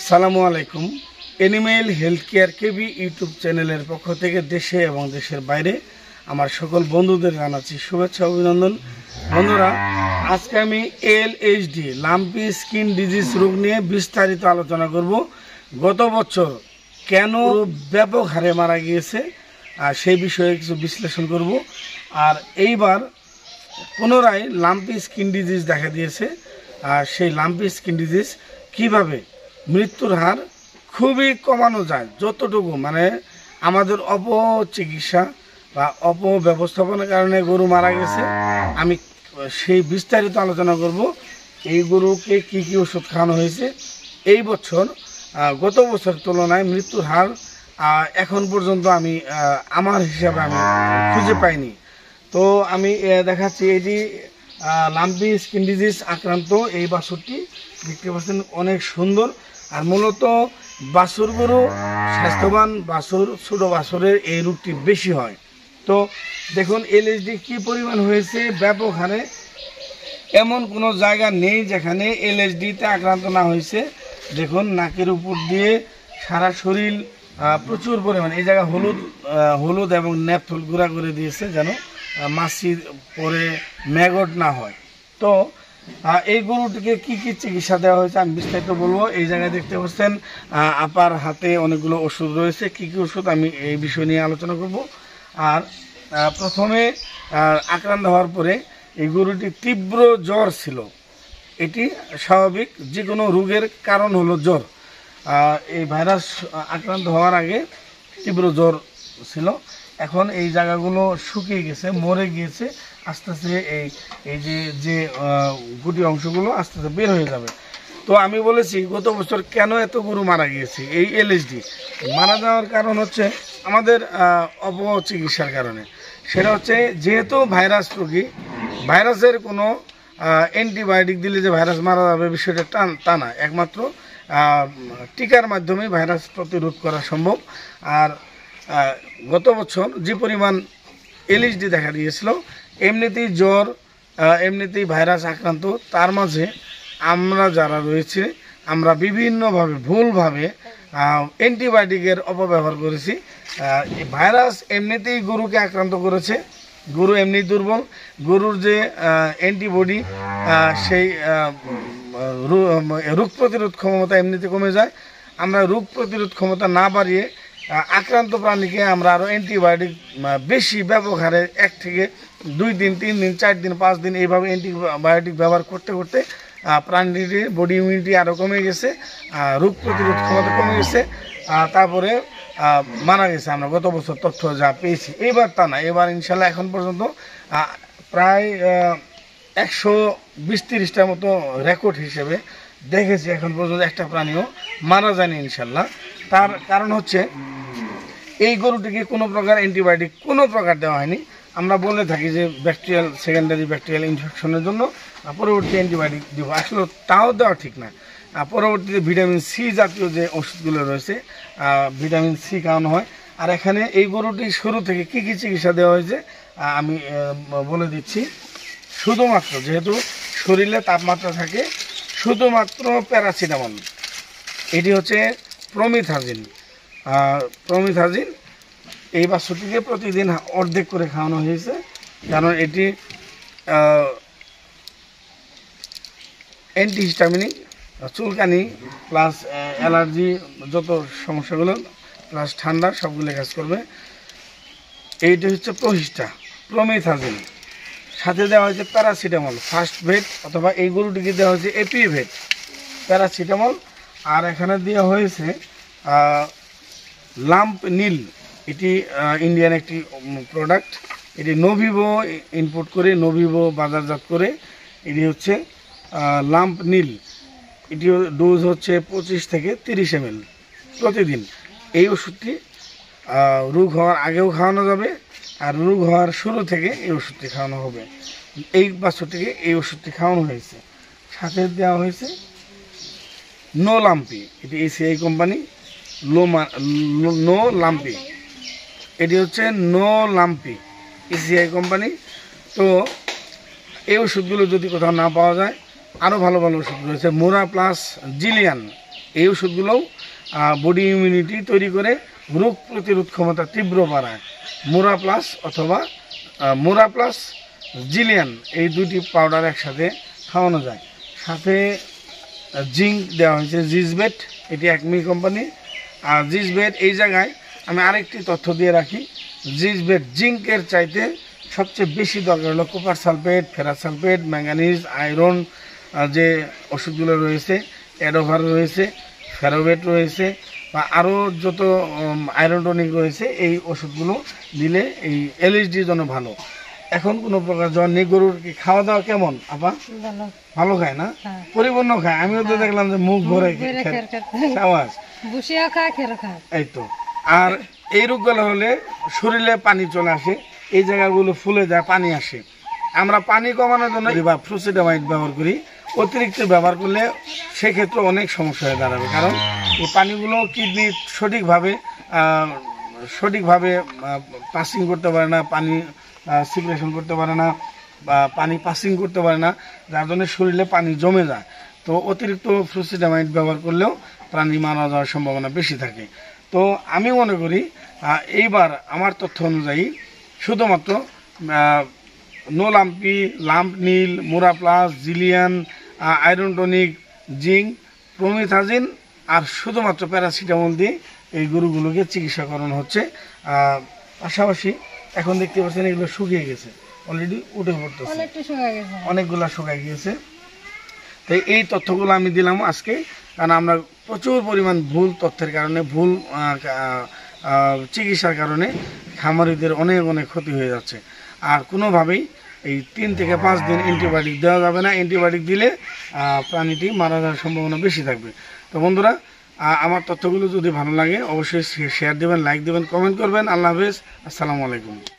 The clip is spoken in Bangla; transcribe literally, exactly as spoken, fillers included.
আসসালামু আলাইকুম। Animal health care KB YouTube চ্যানেলের পক্ষ থেকে দেশে এবং দেশের বাইরে আমার সকল বন্ধুদের জানাচ্ছি শুভেচ্ছা অভিনন্দন। বন্ধুরা, আজকে আমি এলএইচডি লাম্পি স্কিন ডিজিজ রোগ নিয়ে বিস্তারিত আলোচনা করব। গত বছর কেন ব্যাপক হারে মারা গিয়েছে আর সেই বিষয়ে কিছু বিশ্লেষণ করব। আর এইবার পুনরায় লাম্পি স্কিন ডিজিজ দেখা দিয়েছে, আর সেই লাম্পি স্কিন ডিজিজ কীভাবে মৃত্যুর হার খুবই কমানো যায়, যতটুকু মানে আমাদের অপচিকিৎসা বা অপব্যবস্থাপনার কারণে গরু মারা গেছে, আমি সেই বিস্তারিত আলোচনা করব। এই গরুকে কি কি ওষুধ খাওয়ানো হয়েছে, এই বছর গত বছর তুলনায় মৃত্যুর হার এখন পর্যন্ত আমি আমার হিসাবে আমি খুঁজে পাইনি। তো আমি দেখাচ্ছি, এটি লাম্পি স্কিন ডিজিজ আক্রান্ত এই বাছুরটি দেখতে পাচ্ছেন, অনেক সুন্দর। আর মূলত বাছুর গরু স্বাস্থ্যবান বাছুর, ছোটো বাছুরের এই রোগটি বেশি হয়। তো দেখুন এলএইচডি কি পরিমাণ হয়েছে ব্যাপক হারে, এমন কোনো জায়গা নেই যেখানে এলএইচডিতে আক্রান্ত না হয়েছে। দেখুন নাকের উপর দিয়ে সারা শরীর প্রচুর পরিমাণ, এই জায়গা হলুদ হলুদ এবং ন্যাপথল গুঁড়া করে দিয়েছে যেন মাছি পরে ম্যাগট না হয়। তো এই গরুটিকে কি কি চিকিৎসা দেওয়া হয়েছে আমি বিস্তারিত বলবো। এই জায়গায় দেখতে পাচ্ছেন আপার হাতে অনেকগুলো ওষুধ রয়েছে, কি কি ওষুধ আমি এই বিষয় নিয়ে আলোচনা করব। আর প্রথমে আক্রান্ত হওয়ার পরে এই গরুটি তীব্র জ্বর ছিল। এটি স্বাভাবিক, যে কোনো রোগের কারণ হলো জ্বর। এই ভাইরাস আক্রান্ত হওয়ার আগে তীব্র জ্বর ছিল, এখন এই জায়গাগুলো শুকিয়ে গেছে, মরে গিয়েছে, আস্তে আস্তে এই এই যে যে গুটি অংশগুলো আস্তে আস্তে বের হয়ে যাবে। তো আমি বলেছি গত বছর কেন এত গরু মারা গিয়েছে, এই এলএইচডি মারা যাওয়ার কারণ হচ্ছে আমাদের অপচিকিৎসার কারণে। সেটা হচ্ছে যেহেতু ভাইরাস রোগী, ভাইরাসের কোনো অ্যান্টিবায়োটিক দিলে যে ভাইরাস মারা যাবে বিষয়টা টান তা না, একমাত্র টিকার মাধ্যমে ভাইরাস প্রতিরোধ করা সম্ভব। আর গত বছর যে পরিমাণ এলএইচডি দেখা দিয়েছিল, এমনিতেই জ্বর, এমনিতেই ভাইরাস আক্রান্ত, তার মাঝে আমরা যারা রয়েছে আমরা বিভিন্নভাবে ভুলভাবে অ্যান্টিবায়োটিকের অপব্যবহার করেছি। ভাইরাস এমনিতেই গরুকে আক্রান্ত করেছে, গরু এমনি দুর্বল, গরুর যে অ্যান্টিবডি সেই রোগ প্রতিরোধ ক্ষমতা এমনিতে কমে যায়। আমরা রোগ প্রতিরোধ ক্ষমতা না বাড়িয়ে আক্রান্ত প্রাণীকে আমরা আরও অ্যান্টিবায়োটিক বেশি ব্যাপক হারে এক থেকে দুই দিন তিন দিন চার দিন পাঁচ দিন এইভাবে অ্যান্টিবায়োটিক ব্যবহার করতে করতে প্রাণীটির বডি ইমিউনিটি আরও কমে গেছে, রোগ প্রতিরোধ ক্ষমতা কমে গেছে, তারপরে মারা গেছে। আমরা গত বছর তথ্য যা পেয়েছি, এবার তা না, এবার ইনশাল্লাহ এখন পর্যন্ত প্রায় একশো বিশ তিরিশটার মতো রেকর্ড হিসেবে দেখেছি, এখন পর্যন্ত একটা প্রাণীও মারা যায়নি ইনশাল্লাহ। তার কারণ হচ্ছে এই গরুটিকে কোনো প্রকার অ্যান্টিবায়োটিক কোনো প্রকার দেওয়া হয়নি। আমরা বলে থাকি যে ব্যাকটেরিয়াল সেকেন্ডারি ব্যাকটেরিয়াল ইনফেকশনের জন্য পরবর্তী অ্যান্টিবায়োটিক দিব, আসলে তাও দেওয়া ঠিক না। পরবর্তীতে ভিটামিন সি জাতীয় যে ওষুধগুলো রয়েছে, ভিটামিন সি খাওয়ানো হয়। আর এখানে এই গরুটি শুরু থেকে কী কী চিকিৎসা দেওয়া হয়েছে আমি বলে দিচ্ছি। শুধুমাত্র যেহেতু শরীরে তাপমাত্রা থাকে, শুধুমাত্র প্যারাসিটামল, এটি হচ্ছে প্রমিথাজিন। প্রমিথাজিন এই বাছুরটিকে প্রতিদিন অর্ধেক করে খাওয়ানো হয়েছে, কারণ এটি অ্যান্টিহিস্টামিনিক, চুলকানি প্লাস অ্যালার্জি যত সমস্যাগুলো প্লাস ঠান্ডা সবগুলো কাজ করবে। এইটা হচ্ছে প্রহিস্টা প্রমিথাজিন, সাথে দেওয়া হয়েছে প্যারাসিটামল ফার্স্ট ভেট, অথবা এই গরুটিকে দেওয়া হয়েছে এপিভেট প্যারাসিটামল। আর এখানে দেওয়া হয়েছে লাম্প নীল, এটি ইন্ডিয়ান একটি প্রোডাক্ট, এটি নোভিভো ইনপুট করে নোভিভো বাজারজাত করে, এটি হচ্ছে লাম্প নীল। এটি ডোজ হচ্ছে পঁচিশ থেকে তিরিশ এম এল প্রতিদিন। এই ওষুধটি রোগ হওয়ার আগেও খাওয়ানো যাবে, আর রোগ হওয়ার শুরু থেকে এই ওষুধটি খাওয়ানো হবে। এই বাছুরটিকে এই ওষুধটি খাওয়ানো হয়েছে, সাথে দেওয়া হয়েছে নো লাম্পি, এটি এসিআই কোম্পানি, লো নো লাম্পি, এটি হচ্ছে নো লাম্পি এসিআই কোম্পানি। তো এই ওষুধগুলো যদি কোথাও না পাওয়া যায়, আরও ভালো ভালো ওষুধ রয়েছে, মোরা প্লাস জিলিয়ান, এই ওষুধগুলোও বডি ইমিউনিটি তৈরি করে রোগ প্রতিরোধ ক্ষমতা তীব্র বাড়ায়। মোরা প্লাস অথবা মোরা প্লাস জিলিয়ান এই দুটি পাউডার একসাথে খাওয়ানো যায়। সাথে জিঙ্ক দেওয়া হয়েছে, জিজবেট, এটি একমি কোম্পানি। আর জিজবেট এই জায়গায় আমি আরেকটি তথ্য দিয়ে রাখি, জিজবেট জিঙ্কের চাইতে সবচেয়ে বেশি দরকার হলো copper sulphate, ferrous sulphate, manganese, iron যে ওষুধগুলো রয়েছে, অ্যাডোভার রয়েছে, ফেরোভেট রয়েছে বা আরও যত আয়রন টনিক রয়েছে, এই ওষুধগুলো দিলে এই এলএইচডির জন্য ভালো। এখন কোনো প্রকার জ্বর নেই। গরুর কি খাওয়া দাওয়া কেমন আপা? ভালো খায় না? পরিপূর্ণ খায়। আমিও তো দেখলাম যে মুখ ভরে এই তো। আর এই রোগগুলো হলে শরীরে পানি চলে আসে, এই জায়গাগুলো ফুলে যায়, পানি আসে। আমরা পানি কমানোর জন্য বা ফ্লুসিডামাইড ব্যবহার করি। অতিরিক্ত ব্যবহার করলে সেক্ষেত্রে অনেক সমস্যা হয়ে দাঁড়াবে, কারণ এই পানিগুলো কিডনি সঠিকভাবে সঠিকভাবে পাসিং করতে পারে না, পানি সিক্রেশন করতে পারে না বা পানি পাসিং করতে পারে না, যার জন্য শরীরে পানি জমে যায়। তো অতিরিক্ত ফ্লুসিডামাইড ব্যবহার করলেও প্রাণী মারা যাওয়ার সম্ভাবনা বেশি থাকে। তো আমি মনে করি এইবার আমার তথ্য অনুযায়ী শুধুমাত্র নো লাম্পি, লাম্প নীল, মোরা প্লাস, জিলিয়ান, আয়রন টনিক, জিঙ্ক, প্রোমিথাজিন আর শুধুমাত্র প্যারাসিটামল দিয়ে এই গরুগুলোকে চিকিৎসা করানো হচ্ছে। পাশাপাশি এখন দেখতে পাচ্ছেন এগুলো শুকিয়ে গেছে, অলরেডি উঠে পড়তেছে, অনেকগুলো শুকিয়ে গিয়েছে। তো এই তথ্যগুলো আমি দিলাম আজকে, কারণ আমরা প্রচুর পরিমাণ ভুল তথ্যের কারণে, ভুল চিকিৎসার কারণে খামারিদের অনেক অনেক ক্ষতি হয়ে যাচ্ছে। আর কোনোভাবেই এই তিন থেকে পাঁচ দিন অ্যান্টিবায়োটিক দেওয়া যাবে না। অ্যান্টিবায়োটিক দিলে প্রাণীটি মারা যাওয়ার সম্ভাবনা বেশি থাকবে। তো বন্ধুরা, আমার তথ্যগুলো যদি ভালো লাগে অবশ্যই শেয়ার দেবেন, লাইক দেবেন, কমেন্ট করবেন। আল্লাহ হাফেজ, আসসালামু আলাইকুম।